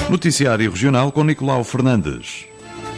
Noticiário Regional com Nicolau Fernandes.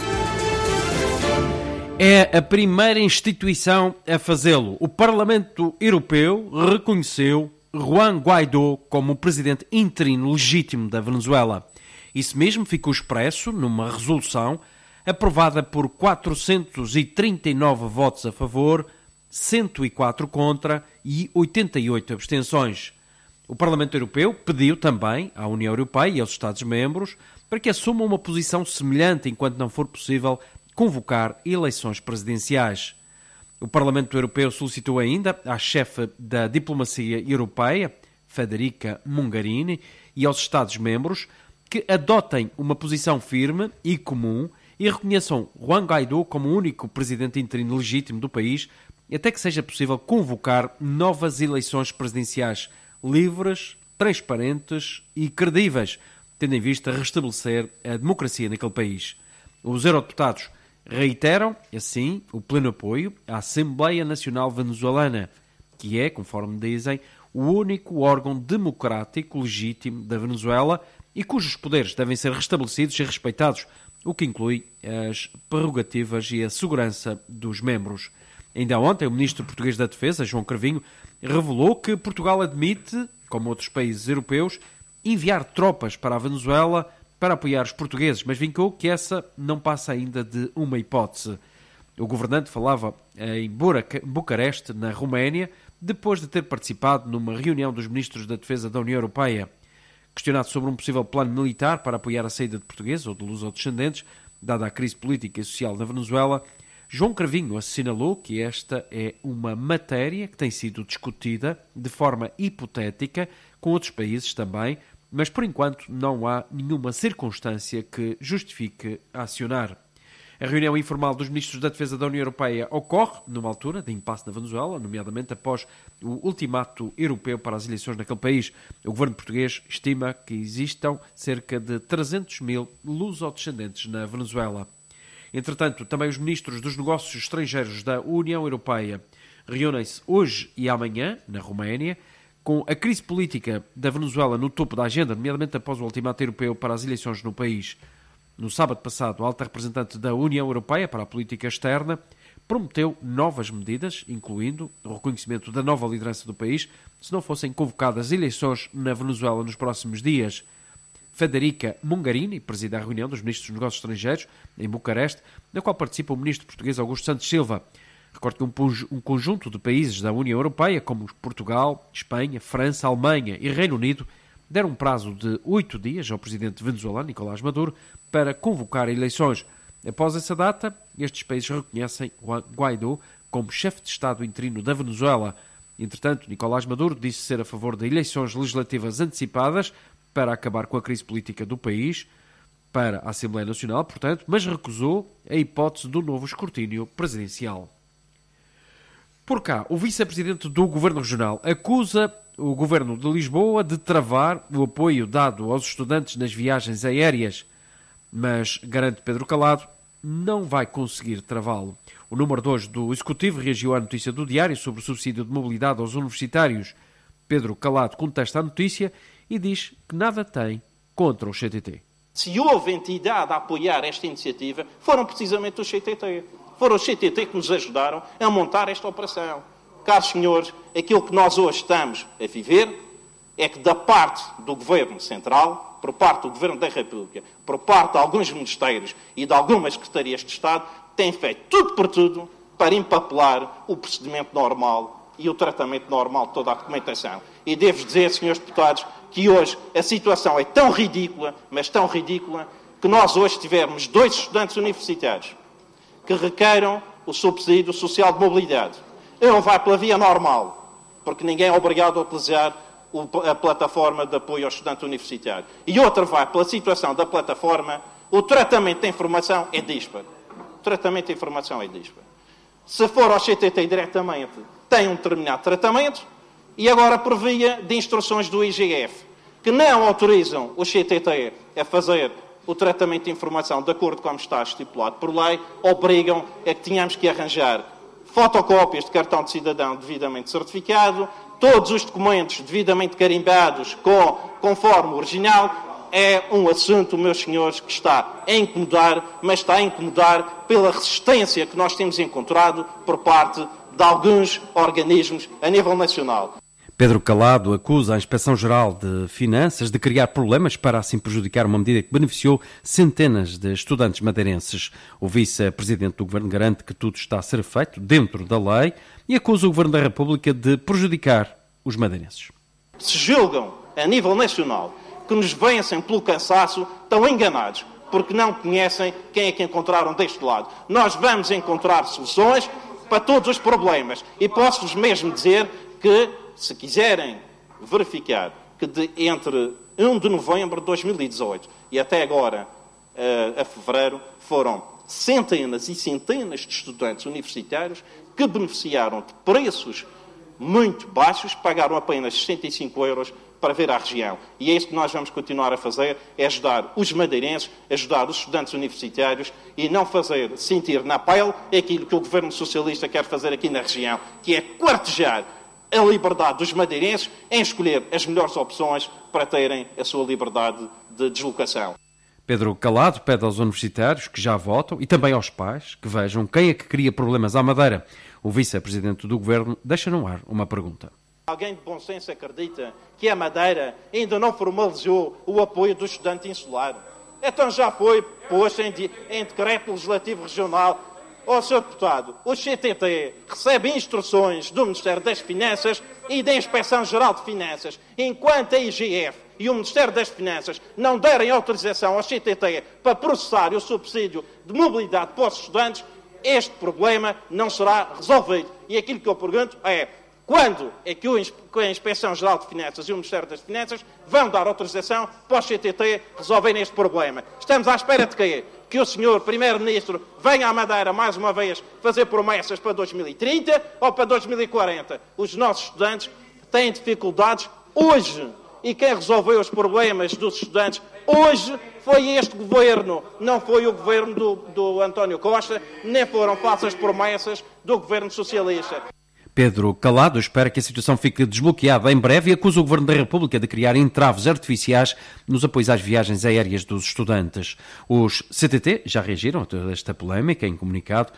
É a primeira instituição a fazê-lo. O Parlamento Europeu reconheceu Juan Guaidó como o presidente interino legítimo da Venezuela. Isso mesmo ficou expresso numa resolução aprovada por 439 votos a favor, 104 contra e 88 abstenções. O Parlamento Europeu pediu também à União Europeia e aos Estados-membros para que assumam uma posição semelhante enquanto não for possível convocar eleições presidenciais. O Parlamento Europeu solicitou ainda à chefe da diplomacia europeia, Federica Mogherini, e aos Estados-membros que adotem uma posição firme e comum e reconheçam Juan Guaidó como o único presidente interino legítimo do país até que seja possível convocar novas eleições presidenciais livres, transparentes e credíveis, tendo em vista restabelecer a democracia naquele país. Os eurodeputados reiteram, assim, o pleno apoio à Assembleia Nacional Venezuelana, que é, conforme dizem, o único órgão democrático legítimo da Venezuela e cujos poderes devem ser restabelecidos e respeitados, o que inclui as prerrogativas e a segurança dos membros. Ainda ontem, o ministro português da Defesa, João Cravinho, revelou que Portugal admite, como outros países europeus, enviar tropas para a Venezuela para apoiar os portugueses, mas vincou que essa não passa ainda de uma hipótese. O governante falava em Bucareste, na Roménia, depois de ter participado numa reunião dos ministros da Defesa da União Europeia. Questionado sobre um possível plano militar para apoiar a saída de portugueses ou de lusodescendentes, dada a crise política e social na Venezuela, João Cravinho assinalou que esta é uma matéria que tem sido discutida de forma hipotética com outros países também, mas por enquanto não há nenhuma circunstância que justifique acionar. A reunião informal dos ministros da Defesa da União Europeia ocorre numa altura de impasse na Venezuela, nomeadamente após o ultimato europeu para as eleições naquele país. O governo português estima que existam cerca de 300 mil lusodescendentes na Venezuela. Entretanto, também os ministros dos negócios estrangeiros da União Europeia reúnem-se hoje e amanhã, na Roménia, com a crise política da Venezuela no topo da agenda, nomeadamente após o ultimato europeu para as eleições no país. No sábado passado, a alta representante da União Europeia para a política externa prometeu novas medidas, incluindo o reconhecimento da nova liderança do país, se não fossem convocadas eleições na Venezuela nos próximos dias. Federica Mogherini preside a reunião dos ministros dos negócios estrangeiros em Bucareste, na qual participa o ministro português Augusto Santos Silva. Recordo que um conjunto de países da União Europeia, como Portugal, Espanha, França, Alemanha e Reino Unido, deram um prazo de 8 dias ao presidente venezuelano, Nicolás Maduro, para convocar eleições. Após essa data, estes países reconhecem Guaidó como chefe de Estado interino da Venezuela. Entretanto, Nicolás Maduro disse ser a favor de eleições legislativas antecipadas para acabar com a crise política do país, para a Assembleia Nacional, portanto, mas recusou a hipótese do novo escrutínio presidencial. Por cá, o vice-presidente do Governo Regional acusa o Governo de Lisboa de travar o apoio dado aos estudantes nas viagens aéreas, mas, garante Pedro Calado, não vai conseguir travá-lo. O número 2 do Executivo reagiu à notícia do Diário sobre o subsídio de mobilidade aos universitários. Pedro Calado contesta a notícia e diz que nada tem contra o CTT. Se houve entidade a apoiar esta iniciativa, foram precisamente os CTT. Foram os CTT que nos ajudaram a montar esta operação. Caros senhores, aquilo que nós hoje estamos a viver é que da parte do Governo Central, por parte do Governo da República, por parte de alguns ministérios e de algumas secretarias de Estado, têm feito tudo por tudo para empapelar o procedimento normal e o tratamento normal de toda a documentação. E devo dizer, senhores deputados, que hoje a situação é tão ridícula, mas tão ridícula, que nós hoje tivemos 2 estudantes universitários que requeiram o subsídio social de mobilidade. Um vai pela via normal, porque ninguém é obrigado a utilizar a plataforma de apoio ao estudante universitário. E outro vai pela situação da plataforma, o tratamento da informação é disparo. O tratamento da informação é disparo. Se for ao CTT diretamente, tem um determinado tratamento, e agora por via de instruções do IGF, que não autorizam o CTT a fazer o tratamento de informação de acordo com como está estipulado por lei, obrigam a que tenhamos que arranjar fotocópias de cartão de cidadão devidamente certificado, todos os documentos devidamente carimbados conforme o original, é um assunto, meus senhores, que está a incomodar, mas está a incomodar pela resistência que nós temos encontrado por parte de alguns organismos a nível nacional. Pedro Calado acusa a Inspeção-Geral de Finanças de criar problemas para assim prejudicar uma medida que beneficiou centenas de estudantes madeirenses. O vice-presidente do Governo garante que tudo está a ser feito dentro da lei e acusa o Governo da República de prejudicar os madeirenses. Se julgam a nível nacional que nos vencem pelo cansaço, estão enganados, porque não conhecem quem é que encontraram deste lado. Nós vamos encontrar soluções para todos os problemas e posso-vos mesmo dizer que, se quiserem verificar que entre 1 de novembro de 2018 e até agora, a fevereiro, foram centenas e centenas de estudantes universitários que beneficiaram de preços muito baixos, pagaram apenas 65 euros para vir à região. E é isso que nós vamos continuar a fazer, é ajudar os madeirenses, ajudar os estudantes universitários e não fazer sentir na pele aquilo que o Governo Socialista quer fazer aqui na região, que é quartejar a liberdade dos madeirenses em escolher as melhores opções para terem a sua liberdade de deslocação. Pedro Calado pede aos universitários que já votam e também aos pais que vejam quem é que cria problemas à Madeira. O vice-presidente do Governo deixa no ar uma pergunta. Alguém de bom senso acredita que a Madeira ainda não formalizou o apoio do estudante insular? Então já foi posto em decreto legislativo regional. Ó, Sr. Deputado, o CTT recebe instruções do Ministério das Finanças e da Inspeção-Geral de Finanças. Enquanto a IGF e o Ministério das Finanças não derem autorização ao CTT para processar o subsídio de mobilidade para os estudantes, este problema não será resolvido. E aquilo que eu pergunto é: quando é que a Inspeção-Geral de Finanças e o Ministério das Finanças vão dar autorização para o CTT resolverem este problema? Estamos à espera de quê? Que o Sr. Primeiro-Ministro venha à Madeira mais uma vez fazer promessas para 2030 ou para 2040? Os nossos estudantes têm dificuldades hoje. E quem resolveu os problemas dos estudantes hoje foi este Governo. Não foi o Governo do António Costa, nem foram falsas promessas do Governo Socialista. Pedro Calado espera que a situação fique desbloqueada em breve e acusa o Governo da República de criar entraves artificiais nos apoios às viagens aéreas dos estudantes. Os CTT já reagiram a toda esta polémica. Em comunicado,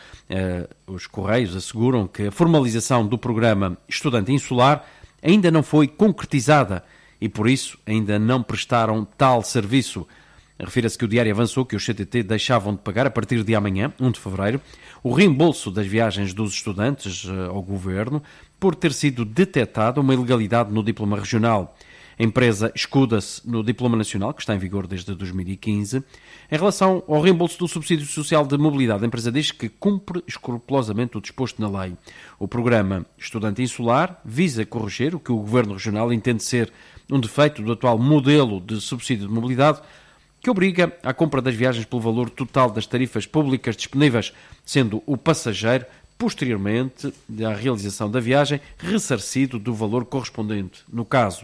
os Correios asseguram que a formalização do programa Estudante Insular ainda não foi concretizada e, por isso, ainda não prestaram tal serviço. Refira-se que o Diário avançou que os CTT deixavam de pagar, a partir de amanhã, 1 de fevereiro, o reembolso das viagens dos estudantes ao Governo por ter sido detectada uma ilegalidade no diploma regional. A empresa escuda-se no diploma nacional, que está em vigor desde 2015. Em relação ao reembolso do subsídio social de mobilidade, a empresa diz que cumpre escrupulosamente o disposto na lei. O programa Estudante Insular visa corrigir o que o Governo Regional entende ser um defeito do atual modelo de subsídio de mobilidade, que obriga à compra das viagens pelo valor total das tarifas públicas disponíveis, sendo o passageiro, posteriormente à realização da viagem, ressarcido do valor correspondente. No caso,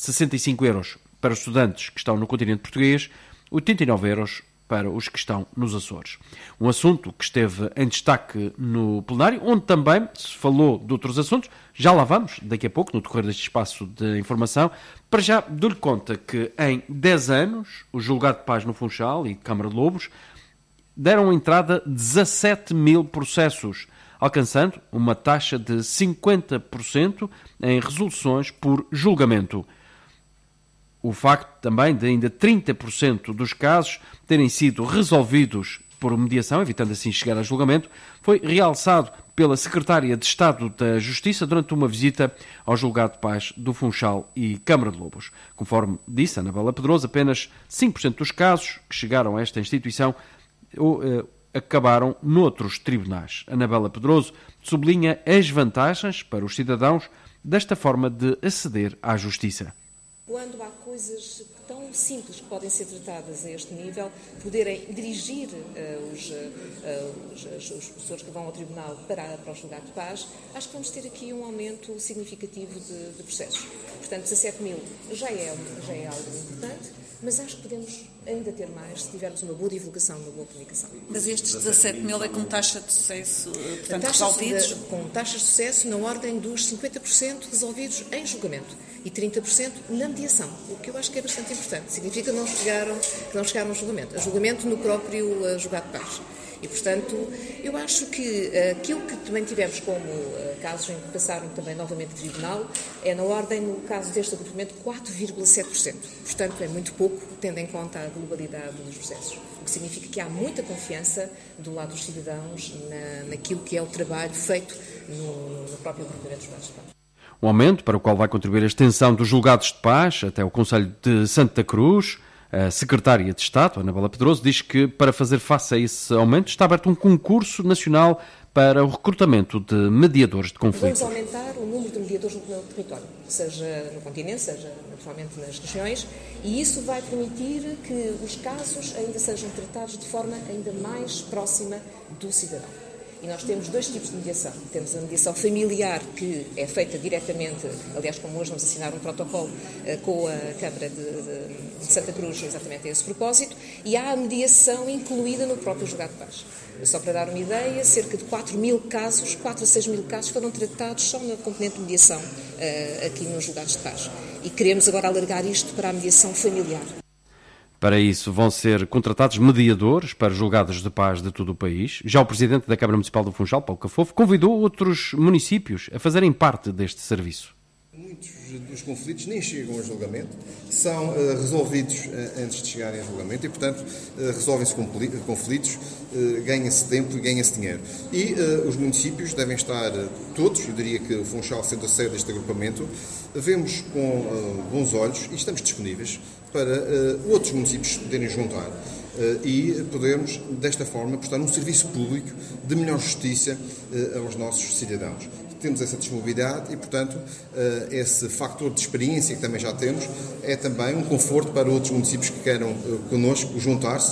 65 euros para os estudantes que estão no continente português, 89 euros para os que estão nos Açores. Um assunto que esteve em destaque no plenário, onde também se falou de outros assuntos. Já lá vamos, daqui a pouco, no decorrer deste espaço de informação. Para já, dou-lhe conta que em 10 anos, o Julgado de Paz no Funchal e Câmara de Lobos deram entrada 17 mil processos, alcançando uma taxa de 50% em resoluções por julgamento. O facto também de ainda 30% dos casos terem sido resolvidos por mediação, evitando assim chegar a julgamento, foi realçado pela Secretária de Estado da Justiça durante uma visita ao Julgado de Paz do Funchal e Câmara de Lobos. Conforme disse Anabela Pedroso, apenas 5% dos casos que chegaram a esta instituição acabaram noutros tribunais. Anabela Pedroso sublinha as vantagens para os cidadãos desta forma de aceder à justiça. Quando há coisas tão simples que podem ser tratadas a este nível, poderem dirigir os professores que vão ao tribunal para o julgado de paz, acho que vamos ter aqui um aumento significativo de processos. Portanto, 17 mil já é algo importante, mas acho que podemos ainda ter mais se tivermos uma boa divulgação, uma boa comunicação. Mas estes 17 mil é com taxa de sucesso, portanto, resolvidos? Com taxas de sucesso na ordem dos 50% resolvidos em julgamento e 30% na mediação, o que eu acho que é bastante importante. Portanto, significa que não chegaram ao julgamento. A julgamento no próprio julgado de paz. E, portanto, eu acho que aquilo que também tivemos como casos em que passaram também novamente de tribunal é na ordem, no caso deste agrupamento, 4,7%. Portanto, é muito pouco, tendo em conta a globalidade dos processos. O que significa que há muita confiança do lado dos cidadãos naquilo que é o trabalho feito no próprio agrupamento dos julgados de paz. Um aumento para o qual vai contribuir a extensão dos julgados de paz até o Conselho de Santa Cruz. A secretária de Estado, Ana Bela Pedroso, diz que para fazer face a esse aumento está aberto um concurso nacional para o recrutamento de mediadores de conflitos. Vamos aumentar o número de mediadores no território, seja no continente, seja naturalmente nas regiões, e isso vai permitir que os casos ainda sejam tratados de forma ainda mais próxima do cidadão. E nós temos dois tipos de mediação. Temos a mediação familiar, que é feita diretamente, aliás, como hoje vamos assinar um protocolo com a Câmara de Santa Cruz, exatamente a esse propósito, e há a mediação incluída no próprio julgado de paz. Só para dar uma ideia, cerca de 4 a 6 mil casos foram tratados só na componente de mediação aqui nos julgados de paz. E queremos agora alargar isto para a mediação familiar. Para isso vão ser contratados mediadores para julgados de paz de todo o país. Já o Presidente da Câmara Municipal do Funchal, Paulo Cafofo, convidou outros municípios a fazerem parte deste serviço. Muitos dos conflitos nem chegam a julgamento, são resolvidos antes de chegarem a julgamento e, portanto, resolvem-se conflitos, ganha-se tempo e ganha-se dinheiro. E os municípios devem estar todos, eu diria que o Funchal sendo a sede deste agrupamento, vemos com bons olhos e estamos disponíveis para outros municípios se poderem juntar e podermos, desta forma, prestar um serviço público de melhor justiça aos nossos cidadãos. Temos essa disponibilidade e, portanto, esse fator de experiência que também já temos é também um conforto para outros municípios que queiram connosco juntar-se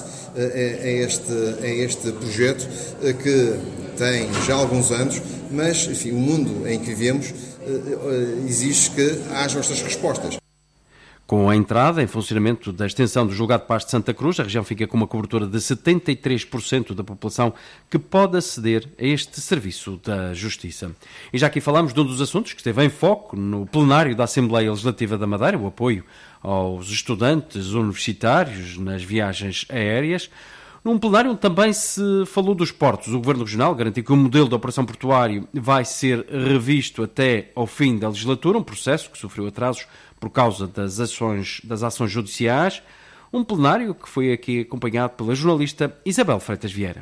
a este projeto que tem já alguns anos, mas, enfim, o mundo em que vivemos exige que hajam estas respostas. Com a entrada em funcionamento da extensão do Julgado de Paz de Santa Cruz, a região fica com uma cobertura de 73% da população que pode aceder a este serviço da Justiça. E já aqui falamos de um dos assuntos que esteve em foco no plenário da Assembleia Legislativa da Madeira, o apoio aos estudantes universitários nas viagens aéreas. Num plenário onde também se falou dos portos. O Governo Regional garantiu que o modelo de operação portuário vai ser revisto até ao fim da legislatura, um processo que sofreu atrasos por causa das ações judiciais. Um plenário que foi aqui acompanhado pela jornalista Isabel Freitas Vieira.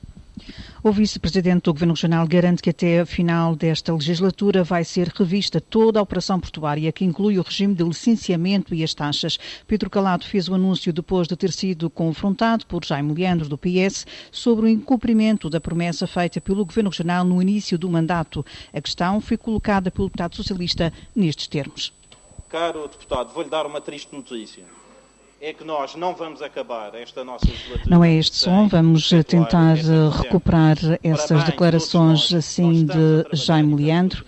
O vice-presidente do Governo Regional garante que até a final desta legislatura vai ser revista toda a operação portuária, que inclui o regime de licenciamento e as taxas. Pedro Calado fez o anúncio depois de ter sido confrontado por Jaime Leandro, do PS, sobre o incumprimento da promessa feita pelo Governo Regional no início do mandato. A questão foi colocada pelo deputado socialista nestes termos. Caro deputado, vou-lhe dar uma triste notícia. É que nós não vamos acabar esta nossa legislatura. Não é este som, vamos tentar recuperar essas declarações assim de Jaime Leandro.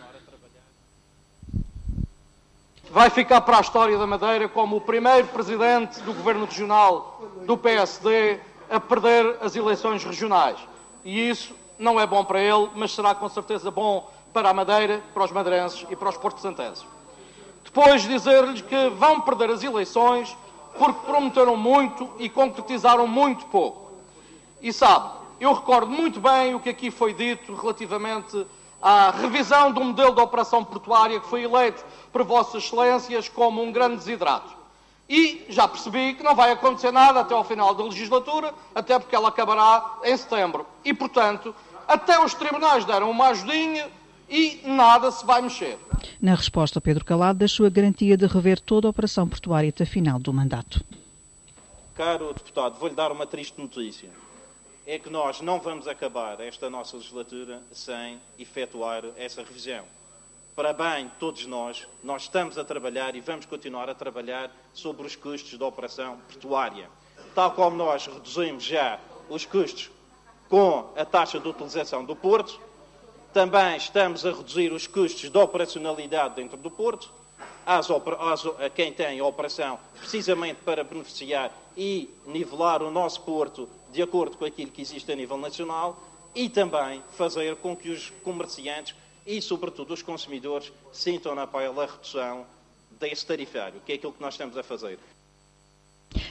Vai ficar para a história da Madeira como o primeiro presidente do Governo Regional do PSD a perder as eleições regionais. E isso não é bom para ele, mas será com certeza bom para a Madeira, para os madeirenses e para os porto-santenses. Depois dizer-lhes que vão perder as eleições porque prometeram muito e concretizaram muito pouco. E sabe, eu recordo muito bem o que aqui foi dito relativamente à revisão do modelo de operação portuária que foi eleito por Vossas Excelências como um grande desidrato. E já percebi que não vai acontecer nada até ao final da legislatura, até porque ela acabará em setembro. E, portanto, até os tribunais deram uma ajudinha e nada se vai mexer. Na resposta, Pedro Calado deixou a garantia de rever toda a operação portuária até a final do mandato. Caro deputado, vou-lhe dar uma triste notícia. É que nós não vamos acabar esta nossa legislatura sem efetuar essa revisão. Para bem de todos nós estamos a trabalhar e vamos continuar a trabalhar sobre os custos da operação portuária. Tal como nós reduzimos já os custos com a taxa de utilização do porto, também estamos a reduzir os custos de operacionalidade dentro do porto, a quem tem a operação, precisamente para beneficiar e nivelar o nosso porto de acordo com aquilo que existe a nível nacional e também fazer com que os comerciantes e, sobretudo, os consumidores sintam na pele a redução desse tarifário, que é aquilo que nós estamos a fazer.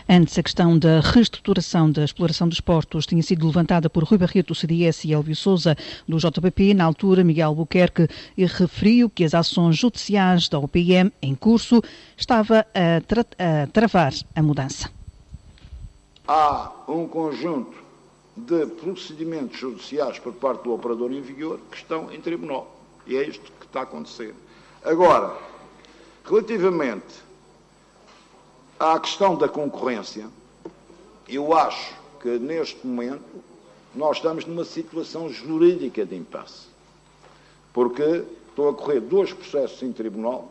Antes, a questão da reestruturação da exploração dos portos tinha sido levantada por Rui Barreto, do CDS, e Elvio Sousa, do JPP. Na altura, Miguel Albuquerque referiu que as ações judiciais da OPM em curso estava a travar a mudança. Há um conjunto de procedimentos judiciais por parte do operador em vigor que estão em tribunal. E é isto que está a acontecer. Agora, relativamente à questão da concorrência, eu acho que neste momento nós estamos numa situação jurídica de impasse. Porque estão a correr 2 processos em tribunal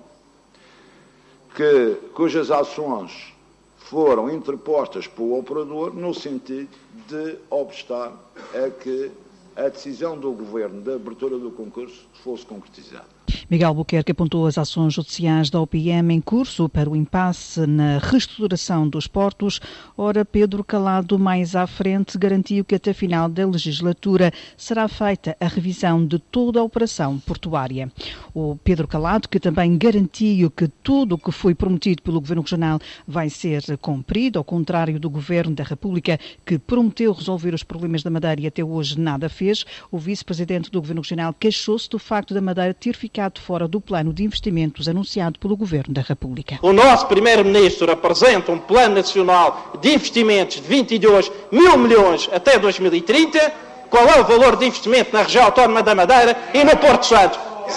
cujas ações foram interpostas pelo operador no sentido de obstar a que a decisão do Governo da abertura do concurso fosse concretizada. Miguel Albuquerque apontou as ações judiciais da OPM em curso para o impasse na reestruturação dos portos. Ora, Pedro Calado, mais à frente, garantiu que até final da legislatura será feita a revisão de toda a operação portuária. O Pedro Calado, que também garantiu que tudo o que foi prometido pelo Governo Regional vai ser cumprido, ao contrário do Governo da República, que prometeu resolver os problemas da Madeira e até hoje nada fez. O vice-presidente do Governo Regional queixou-se do facto da Madeira ter ficado fora do plano de investimentos anunciado pelo Governo da República. O nosso Primeiro-Ministro apresenta um Plano Nacional de Investimentos de 22 mil milhões até 2030. Qual é o valor de investimento na região autónoma da Madeira e no Porto Santo?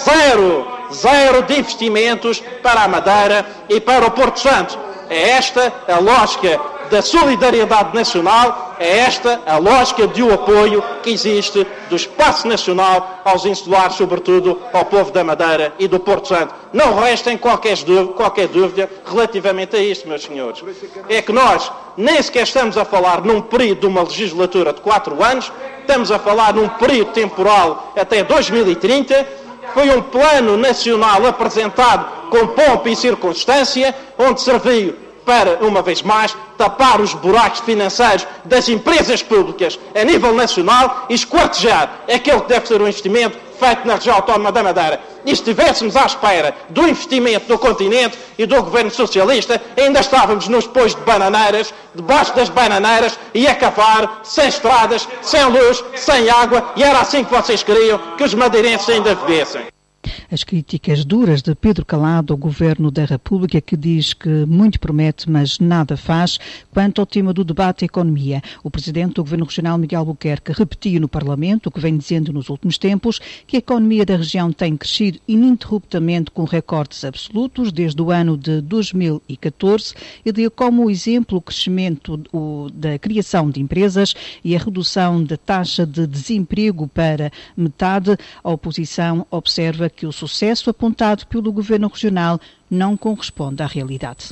Zero de investimentos para a Madeira e para o Porto Santo. É esta a lógica da solidariedade nacional, é esta a lógica de apoio que existe do espaço nacional aos insulares, sobretudo ao povo da Madeira e do Porto Santo. Não restem qualquer dúvida relativamente a isto, meus senhores. É que nós nem sequer estamos a falar num período de uma legislatura de 4 anos, estamos a falar num período temporal até 2030, foi um plano nacional apresentado com pompa e circunstância, onde serviu para, uma vez mais, tapar os buracos financeiros das empresas públicas a nível nacional e esquartejar aquele que deve ser um investimento feito na região autónoma da Madeira. E se estivéssemos à espera do investimento do continente e do governo socialista, ainda estávamos nos pois de bananeiras, debaixo das bananeiras, e a cavar, sem estradas, sem luz, sem água, e era assim que vocês queriam que os madeirenses ainda vivessem. As críticas duras de Pedro Calado ao Governo da República, que diz que muito promete, mas nada faz. Quanto ao tema do debate da economia, o Presidente do Governo Regional, Miguel Albuquerque, repetiu no Parlamento, o que vem dizendo nos últimos tempos, que a economia da região tem crescido ininterruptamente com recortes absolutos desde o ano de 2014 e deu como exemplo o crescimento da criação de empresas e a redução da taxa de desemprego para metade. A oposição observa que o sucesso apontado pelo Governo Regional não corresponde à realidade.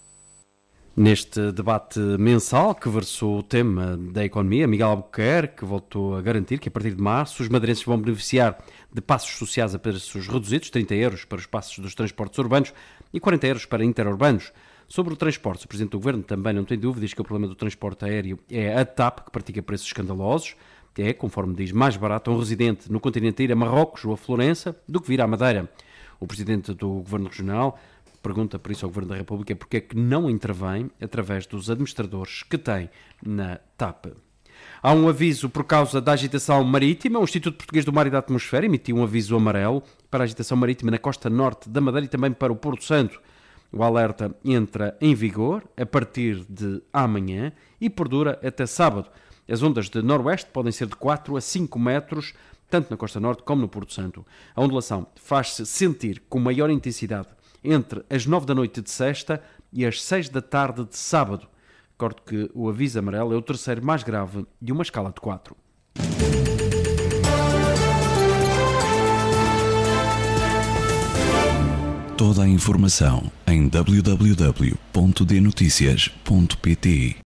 Neste debate mensal que versou o tema da economia, Miguel Albuquerque voltou a garantir que a partir de março os madeirenses vão beneficiar de passos sociais a preços reduzidos, 30 euros para os passos dos transportes urbanos e 40 euros para interurbanos. Sobre o transporte, o Presidente do Governo também não tem dúvidas que o problema do transporte aéreo é a TAP, que pratica preços escandalosos. É, conforme diz, mais barato a um residente no continente ir a Marrocos ou a Florença do que vir à Madeira. O Presidente do Governo Regional pergunta por isso ao Governo da República porque é que não intervém através dos administradores que tem na TAP. Há um aviso por causa da agitação marítima. O Instituto Português do Mar e da Atmosfera emitiu um aviso amarelo para a agitação marítima na costa norte da Madeira e também para o Porto Santo. O alerta entra em vigor a partir de amanhã e perdura até sábado. As ondas de noroeste podem ser de 4 a 5 metros, tanto na costa norte como no Porto Santo. A ondulação faz-se sentir com maior intensidade entre as 9 da noite de sexta e as 6 da tarde de sábado. Recordo que o aviso amarelo é o terceiro mais grave de uma escala de 4. Toda a informação em www.dnoticias.pt